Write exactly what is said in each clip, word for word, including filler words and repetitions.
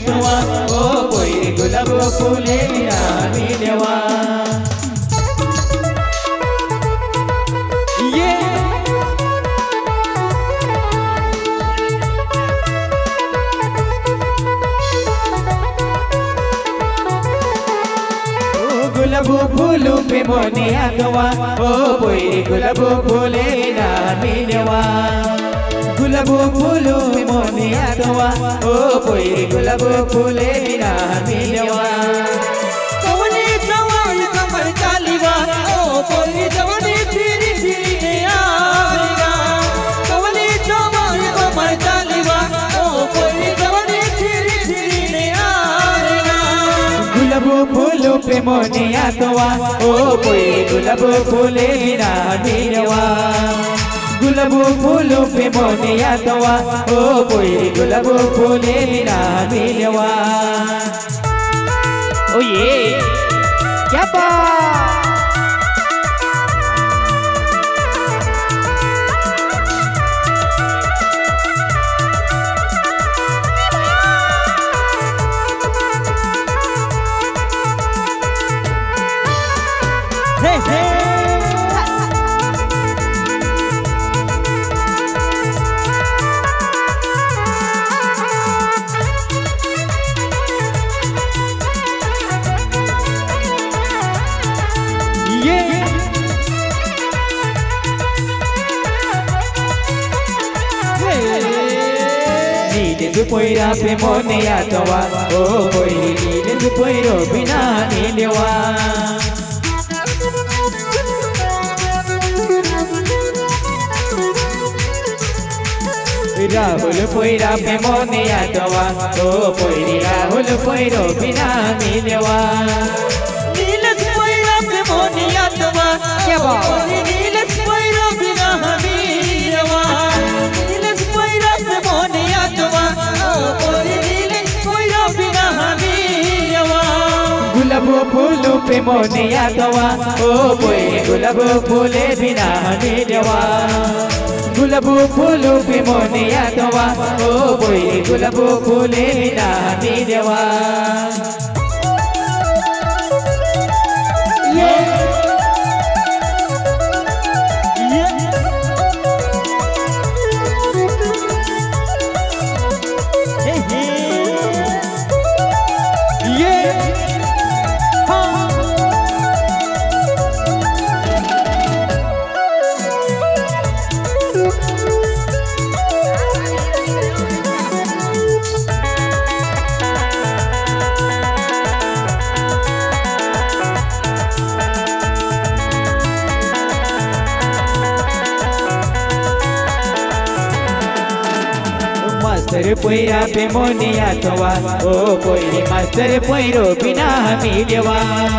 तुवा ओ पोयरी गुलाब फुले बिना मिलवा ये गुलाब फूलू पे मोने आतवा ओ पोयरी गुलाब फुले बिना मिलवा गुलाब फूलू पे मोने आतवा ओ पोयरी गुलाब फुले बिना मिलवा कवने जवान कमर चालीवा ओ पोयरी जवानी फिरी फिरी आवेगा कवने जवान कमर चालीवा ओ पोयरी जवानी फिरी फिरी आवेगा गुलाब फूलू पे मोने आतवा ओ पोयरी गुलाब फुले बिना मिलवा गुलाब फूलू पे मोने आतवा ओ पोयरी गुलाब फुले बिना मिलवा ओ ये क्या बात हे हे Poira pe mone atowa o poiri ni poiro bina nilewa Rahul poira pe mone atowa o poiri Rahul poiro bina nilewa नीलस पोयरा पे मोने आतवा क्या बात नीलस पोयरा बिना हमीरवा नीलस पोयरा पे मोने आतवा ओ पोरी नीलस पोयरा बिना हमीरवा गुलाब फूलू पे मोने आतवा ओ पोयरी गुलाब फुले बिना मिलवा गुलाब फूलू पे मोने आतवा ओ पोयरी गुलाब फुले बिना मिलवा ये ये हे हे ये हाँ मास्टर पोयरा पे मोने आतवा ओ पोयरी मास्टर पोयरो बिना मिलवा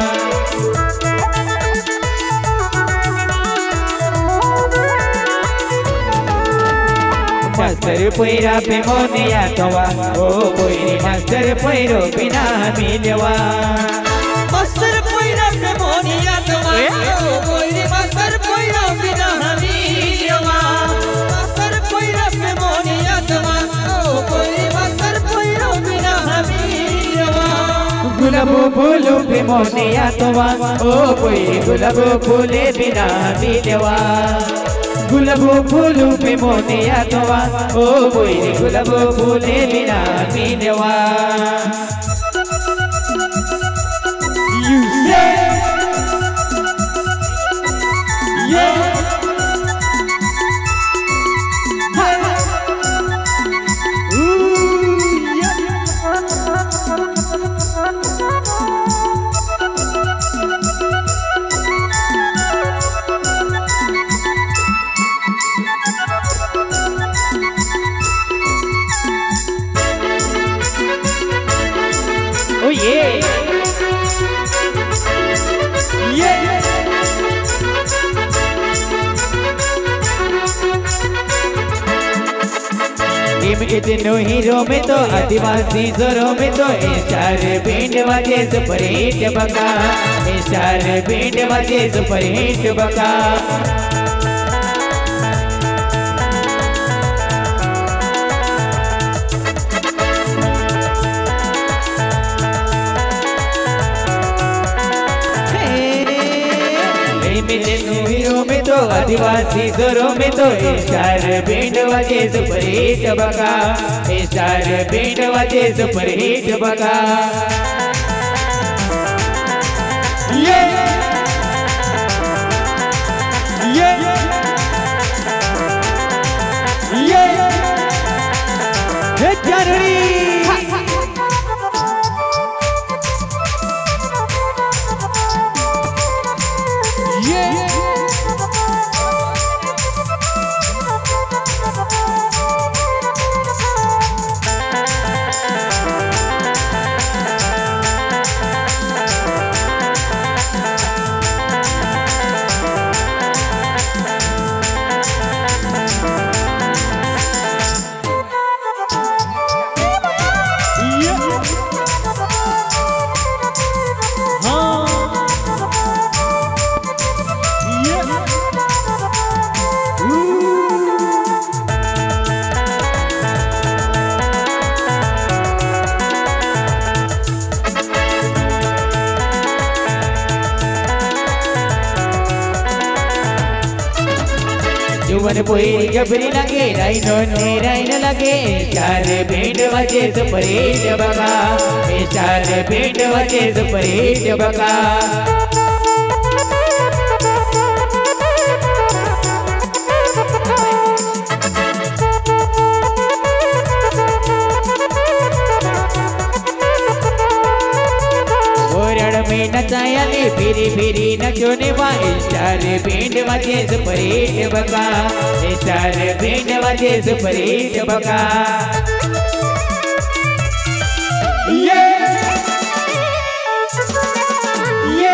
मास्टर पोयरा पे मोने आतवा ओ पोयरी मास्टर पोयरो बिना मिलवा मास्टर पोयरा पे मोने आतवा ओ पोयरी मास्टर पोयरा बिना हमीरवा मास्टर पोयरा पे मोने आतवा ओ पोयरी मास्टर पोयरा बिना हमीरवा गुलाब फूलू पे मोने आतवा ओ पोयरी गुलाब फुले बिना मिलवा गुलाब फूलू पे मोने आतवा ओ पोयरी गुलाब फुले बिना मिलवा You say yeah Oh yeah yeah team इतनो हीरो में तो आदिवासी जोरों में तो स्टार बैंड वाजे सुपर हिट बका स्टार बैंड वाजे सुपर हिट बका आदिवासी जोरों में तो स्टार बैंड बजे सुपर हिट बका, स्टार बैंड बजे सुपर हिट बका। ये ये ये हे जनवरी जुवन पोई जबरी लगे राइनो ने राइन लगे स्टार बैंड बजे सुपर हिट बका, स्टार बैंड बजे सुपर हिट बका। में नचायाले फिरी फिरी नचोने वा स्टार बैंड बजे सुपर हिट बका, स्टार बैंड बजे सुपर हिट बका। ये ये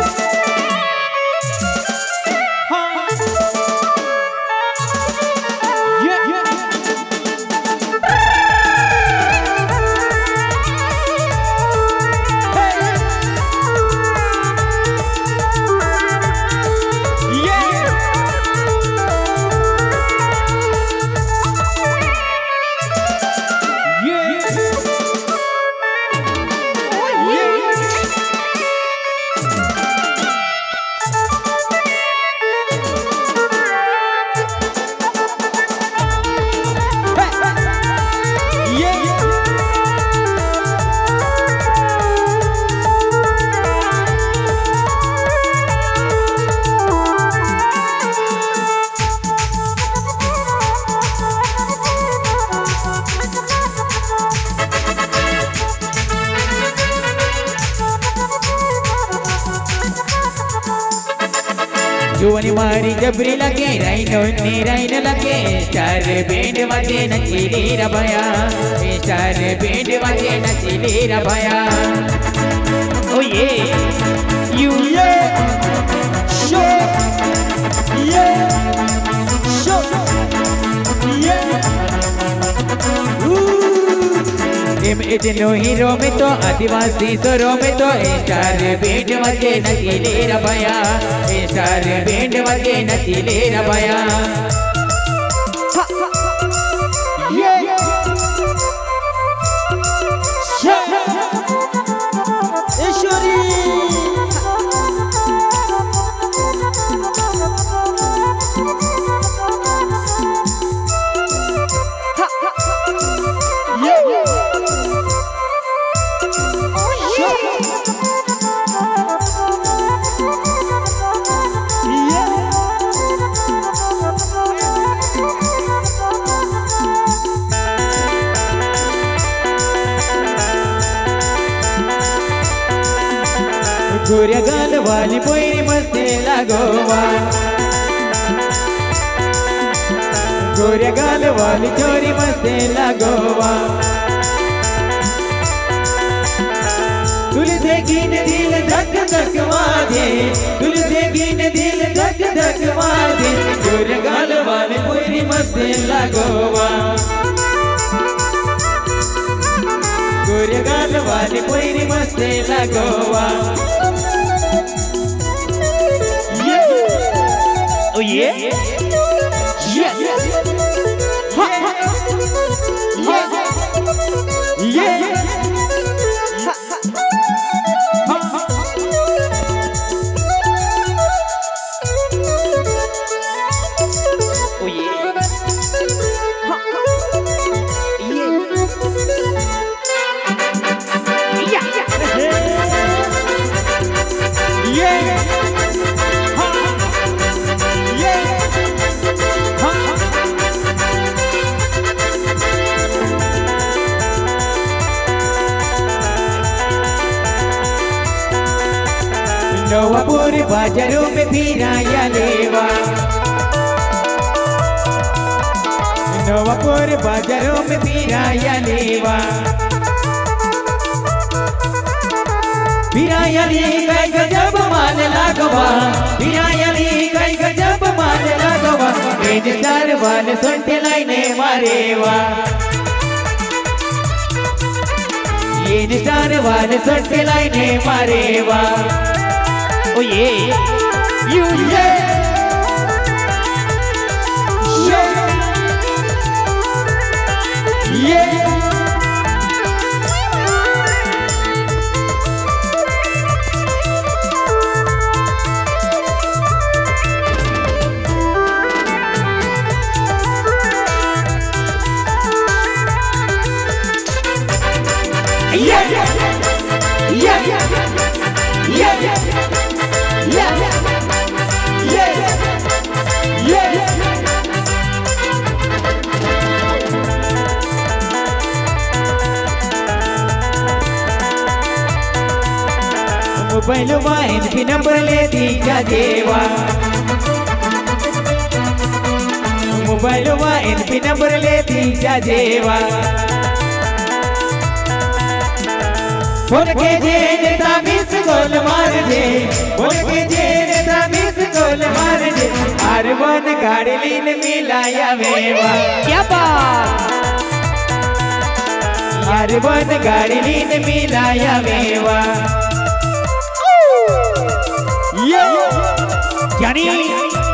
हाँ ये ये जुवनी मारी जबरी लगे राइनो ने राइन लगे स्टार बैंड बजे नचीली रबाया, स्टार बैंड बजे नचीली रबाया। ओ ये यू ये शो ये शो ये एम इतनो हीरो में तो आदिवासी जोरों में तो स्टार बैंड बजे नचीली रबाया, स्टार बैंड बजे नचीली रबाया। गोरिया गाल वाली पोरी मस्ते लगोवा, गोरिया गाल वाली छोरी मस्ते लगोवा। तुल देखी न दिल धक धक मारे, तुल देखी न दिल धक धक मारे। गोरिया गाल वाली पोरी मस्ते लगोवा, गोरिया गाल वाली पोरी मस्ते लगोवा। Oh yeah, yeah, yeah, yeah, yeah. बाजारों में फिराया लेवा नवापुर बाजारों में फिराया लेवा फिरायली कई गजब माल लागवा फिरायली कई गजब माल लागवा एज चार वाल सोटे लाइने मारेवा एज चार वाल सोटे लाइने मारेवा ओ ये यू ये ये Yeah, yeah, yeah, yeah, yeah, yeah, yeah, yeah, yeah. Mobile वाइन की नंबर ले दी क्या देवा मोबाइल वाइन की नंबर ले दी क्या देवा फोन के जे नेता मिस गोल मार दे फोन के जे नेता मिस गोल मार दे हर वन गाड़ी लीन मिलाया वेवा क्या बात हर वन गाड़ी लीन मिलाया वेवा यानी